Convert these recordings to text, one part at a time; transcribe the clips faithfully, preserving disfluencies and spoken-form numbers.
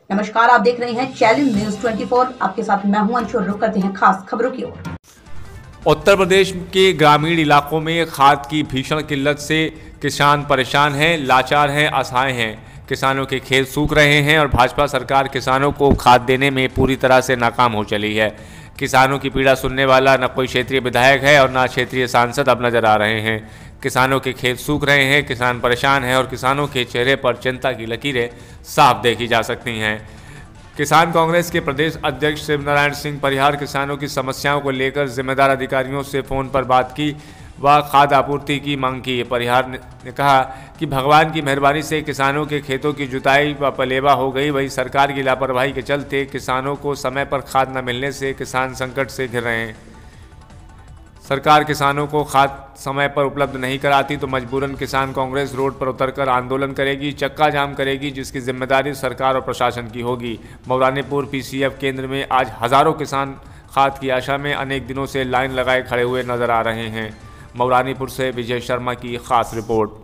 नमस्कार, आप देख रहे हैं चैलेंज न्यूज चौबीस। आपके साथ मैं हूं अंशु। रुक करते हैं खास खबरों की ओर। उत्तर प्रदेश के ग्रामीण इलाकों में खाद की भीषण किल्लत से किसान परेशान हैं, लाचार हैं, असहाय हैं। किसानों के खेत सूख रहे हैं और भाजपा सरकार किसानों को खाद देने में पूरी तरह से नाकाम हो चली है। किसानों की पीड़ा सुनने वाला न कोई क्षेत्रीय विधायक है और न क्षेत्रीय सांसद अब नजर आ रहे हैं। किसानों के खेत सूख रहे हैं, किसान परेशान हैं और किसानों के चेहरे पर चिंता की लकीरें साफ देखी जा सकती हैं। किसान कांग्रेस के प्रदेश अध्यक्ष शिवनारायण सिंह परिहार किसानों की समस्याओं को लेकर जिम्मेदार अधिकारियों से फ़ोन पर बात की व खाद आपूर्ति की मांग की। परिहार ने कहा कि भगवान की मेहरबानी से किसानों के खेतों की जुताई व पलेवा हो गई, वही सरकार की लापरवाही के चलते किसानों को समय पर खाद न मिलने से किसान संकट से घिर रहे हैं। सरकार किसानों को खाद समय पर उपलब्ध नहीं कराती तो मजबूरन किसान कांग्रेस रोड पर उतरकर आंदोलन करेगी, चक्का जाम करेगी, जिसकी जिम्मेदारी सरकार और प्रशासन की होगी। मौलानीपुर पीसीएफ केंद्र में आज हजारों किसान खाद की आशा में अनेक दिनों से लाइन लगाए खड़े हुए नजर आ रहे हैं। मौलानीपुर से विजय शर्मा की खास रिपोर्ट।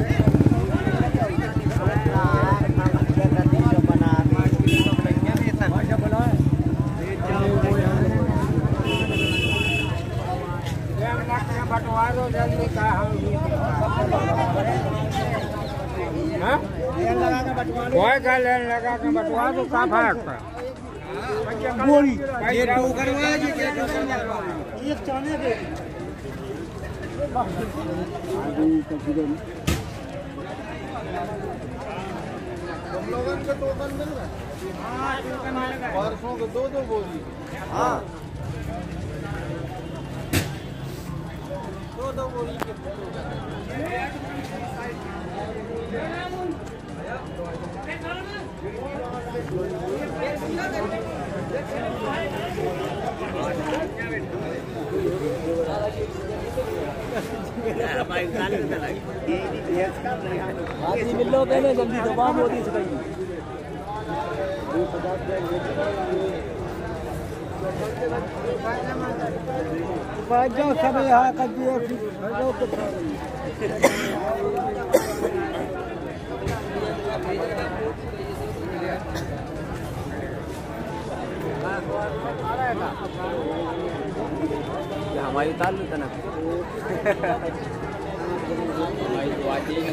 कोई का लेन लगा के बटवा दो, का फर्क पड़ा गोली ये टू करवा जी के एक चाने दे तुम लोगों के टोकन मिल रहा है। हां टोकन आएगा परसों को दो दो बोली। हां दो दो बोली के मिलो पहले जल्दी दबाव मोदी से जाओ सब यहाँ कर दिए। हमारी ताल में तना हमारी तो आज ही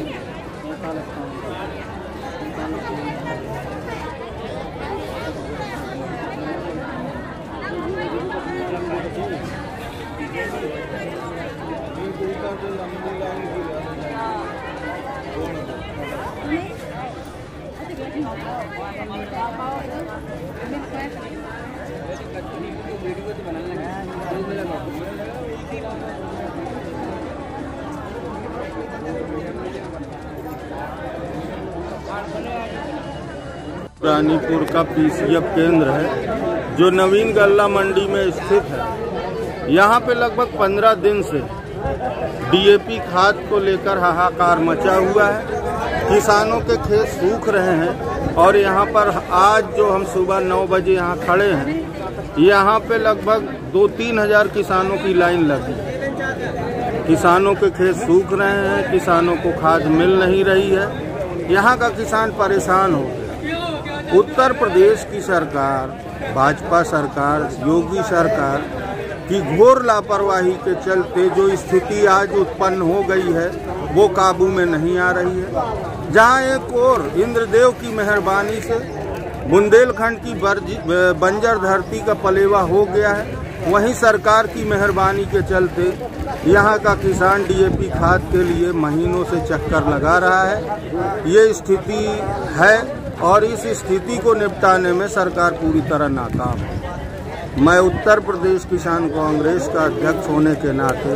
रानीपुर का पीसीएफ केंद्र है जो नवीन गल्ला मंडी में स्थित है। यहाँ पे लगभग पंद्रह दिन से डीएपी खाद को लेकर हाहाकार मचा हुआ है। किसानों के खेत सूख रहे हैं और यहाँ पर आज जो हम सुबह नौ बजे यहाँ खड़े हैं, यहाँ पे लगभग दो तीन हजार किसानों की लाइन लगी। किसानों के खेत सूख रहे हैं, किसानों को खाद मिल नहीं रही है। यहाँ का किसान परेशान हो गया। उत्तर प्रदेश की सरकार, भाजपा सरकार, योगी सरकार की घोर लापरवाही के चलते जो स्थिति आज उत्पन्न हो गई है वो काबू में नहीं आ रही है। जहां एक और इंद्रदेव की मेहरबानी से बुंदेलखंड की बंजर धरती का पलेवा हो गया है, वहीं सरकार की मेहरबानी के चलते यहाँ का किसान डीएपी खाद के लिए महीनों से चक्कर लगा रहा है। ये स्थिति है और इस स्थिति को निपटाने में सरकार पूरी तरह नाकाम है। मैं उत्तर प्रदेश किसान कांग्रेस का अध्यक्ष होने के नाते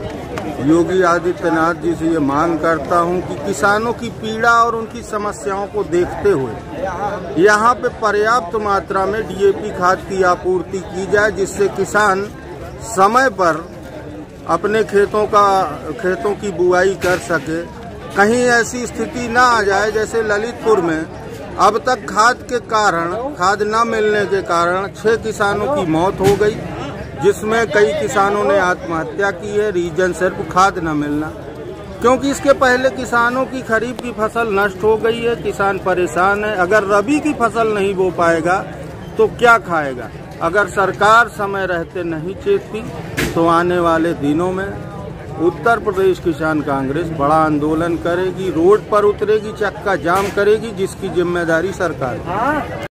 योगी आदित्यनाथ जी से ये मांग करता हूं कि किसानों की पीड़ा और उनकी समस्याओं को देखते हुए यहाँ पे पर्याप्त मात्रा में डीएपी खाद की आपूर्ति की जाए, जिससे किसान समय पर अपने खेतों का खेतों की बुआई कर सके। कहीं ऐसी स्थिति ना आ जाए जैसे ललितपुर में अब तक खाद के कारण, खाद न मिलने के कारण छह किसानों की मौत हो गई, जिसमें कई किसानों ने आत्महत्या की है। रीजन सिर्फ खाद न मिलना। क्योंकि इसके पहले किसानों की खरीफ की फसल नष्ट हो गई है, किसान परेशान है। अगर रबी की फसल नहीं बो पाएगा तो क्या खाएगा? अगर सरकार समय रहते नहीं चेतती तो आने वाले दिनों में उत्तर प्रदेश किसान कांग्रेस बड़ा आंदोलन करेगी, रोड पर उतरेगी, चक्का जाम करेगी, जिसकी जिम्मेदारी सरकार की।